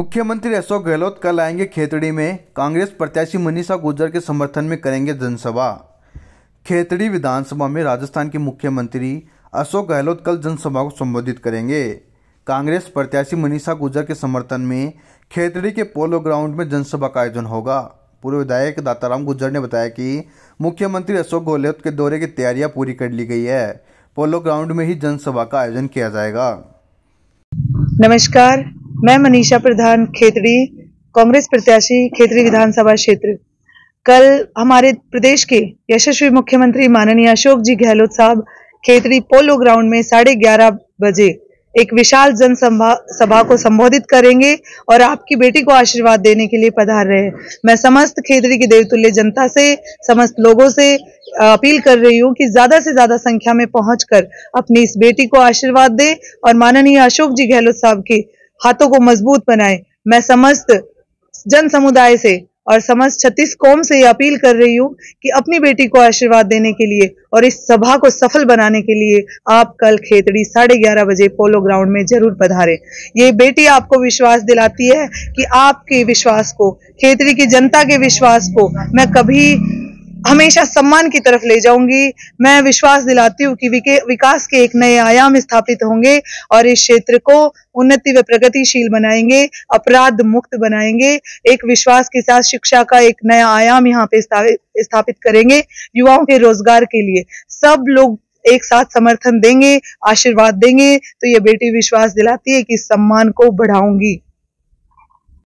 मुख्यमंत्री अशोक गहलोत कल आएंगे खेतड़ी में। कांग्रेस प्रत्याशी मनीषा गुर्जर के समर्थन में करेंगे जनसभा। खेतड़ी विधानसभा में राजस्थान के मुख्यमंत्री अशोक गहलोत कल जनसभा को संबोधित करेंगे। कांग्रेस प्रत्याशी मनीषा गुर्जर के समर्थन में खेतड़ी के पोलो ग्राउंड में जनसभा का आयोजन होगा। पूर्व विधायक दाताराम गुर्जर ने बताया कि मुख्यमंत्री अशोक गहलोत के दौरे की तैयारियां पूरी कर ली गई है। पोलो ग्राउंड में ही जनसभा का आयोजन किया जाएगा। नमस्कार, मैं मनीषा प्रधान, खेतड़ी कांग्रेस प्रत्याशी, खेतड़ी विधानसभा क्षेत्र। कल हमारे प्रदेश के यशस्वी मुख्यमंत्री माननीय अशोक जी गहलोत साहब खेतड़ी पोलो ग्राउंड में 11:30 बजे एक विशाल जनसभा को संबोधित करेंगे और आपकी बेटी को आशीर्वाद देने के लिए पधार रहे हैं। मैं समस्त खेतड़ी की देवतुल्य जनता से, समस्त लोगों से अपील कर रही हूँ कि ज्यादा से ज्यादा संख्या में पहुंचकर अपनी इस बेटी को आशीर्वाद दे और माननीय अशोक जी गहलोत साहब के हाथों को मजबूत बनाए। मैं समस्त जन समुदाय से और समस्त 36 कौम से ये अपील कर रही हूँ कि अपनी बेटी को आशीर्वाद देने के लिए और इस सभा को सफल बनाने के लिए आप कल खेतड़ी 11:30 बजे पोलो ग्राउंड में जरूर पधारें। ये बेटी आपको विश्वास दिलाती है कि आपके विश्वास को, खेतड़ी की जनता के विश्वास को मैं कभी हमेशा सम्मान की तरफ ले जाऊंगी। मैं विश्वास दिलाती हूँ कि विकास के एक नए आयाम स्थापित होंगे और इस क्षेत्र को उन्नति व प्रगतिशील बनाएंगे, अपराध मुक्त बनाएंगे। एक विश्वास के साथ शिक्षा का एक नया आयाम यहाँ पे स्थापित करेंगे। युवाओं के रोजगार के लिए सब लोग एक साथ समर्थन देंगे, आशीर्वाद देंगे, तो ये बेटी विश्वास दिलाती है कि सम्मान को बढ़ाऊंगी।